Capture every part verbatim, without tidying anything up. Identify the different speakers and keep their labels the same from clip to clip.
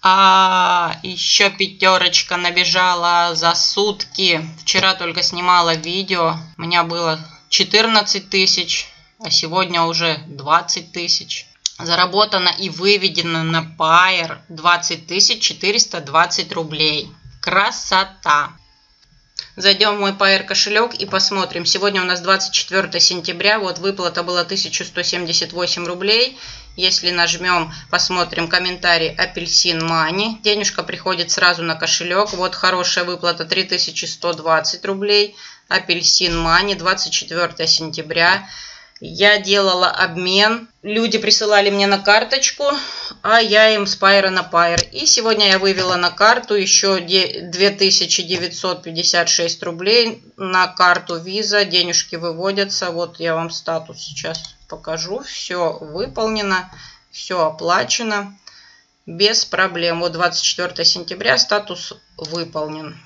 Speaker 1: А, еще пятерочка набежала за сутки. Вчера только снимала видео. У меня было четырнадцать тысяч, а сегодня уже двадцать тысяч. Заработано и выведено на Payeer двадцать тысяч четыреста двадцать рублей. Красота! Зайдем в мой Payeer кошелек и посмотрим. Сегодня у нас двадцать четвёртое сентября. Вот выплата была тысяча сто семьдесят восемь рублей. Если нажмем, посмотрим комментарий Апельсин Money. Денежка приходит сразу на кошелек. Вот хорошая выплата три тысячи сто двадцать рублей. Апельсин Money, двадцать четвёртое сентября. Я делала обмен. Люди присылали мне на карточку, а я им с Payeer на Payeer. И сегодня я вывела на карту еще две тысячи девятьсот пятьдесят шесть рублей на карту Visa. Денежки выводятся. Вот я вам статус сейчас покажу. Все выполнено, все оплачено без проблем. Вот двадцать четвёртое сентября статус выполнен.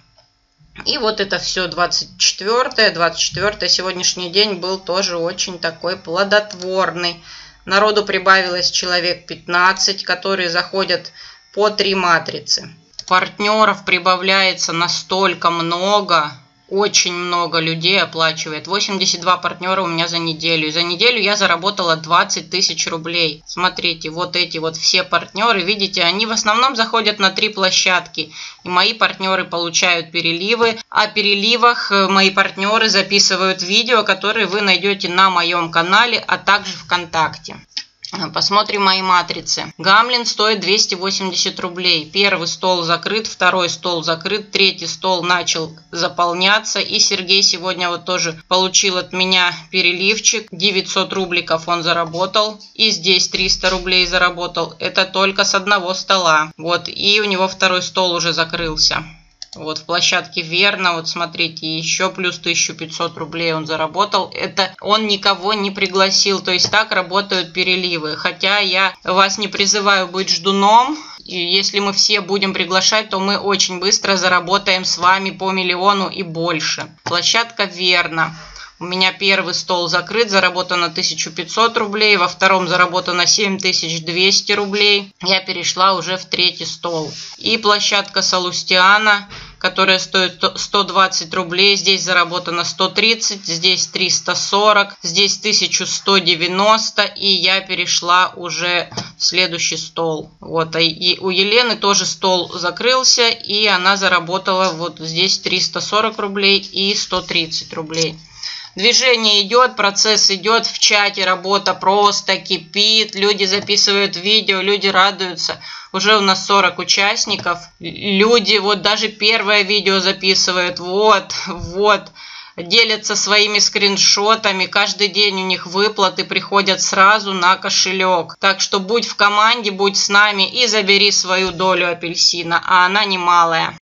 Speaker 1: И вот это все двадцать четвёртое, двадцать четвёртое. Сегодняшний день был тоже очень такой плодотворный. Народу прибавилось человек пятнадцать, которые заходят по три матрицы. Партнеров прибавляется настолько много. Очень много людей оплачивает. восемьдесят два партнера у меня за неделю. И за неделю я заработала двадцать тысяч рублей. Смотрите, вот эти вот все партнеры, видите, они в основном заходят на три площадки. И мои партнеры получают переливы. О переливах мои партнеры записывают видео, которые вы найдете на моем канале, а также ВКонтакте. Посмотрим мои матрицы. Гамлин стоит двести восемьдесят рублей. Первый стол закрыт, второй стол закрыт, третий стол начал заполняться. И Сергей сегодня вот тоже получил от меня переливчик. девятьсот рубликов он заработал. И здесь триста рублей заработал. Это только с одного стола. Вот, и у него второй стол уже закрылся. Вот в площадке Верно, вот смотрите, еще плюс тысяча пятьсот рублей он заработал. Это он никого не пригласил, то есть так работают переливы. Хотя я вас не призываю быть ждуном. И если мы все будем приглашать, то мы очень быстро заработаем с вами по миллиону и больше. Площадка Верно. У меня первый стол закрыт, заработано тысяча пятьсот рублей, во втором заработано семь тысяч двести рублей. Я перешла уже в третий стол. И площадка Салустиана, которая стоит сто двадцать рублей, здесь заработано сто тридцать, здесь триста сорок, здесь тысяча сто девяносто, и я перешла уже в следующий стол. Вот, и у Елены тоже стол закрылся, и она заработала вот здесь триста сорок рублей и сто тридцать рублей. Движение идет, процесс идет, в чате работа просто кипит, люди записывают видео, люди радуются. Уже у нас сорок участников, люди вот даже первое видео записывают, вот, вот, делятся своими скриншотами, каждый день у них выплаты приходят сразу на кошелек. Так что будь в команде, будь с нами и забери свою долю апельсина, а она немалая.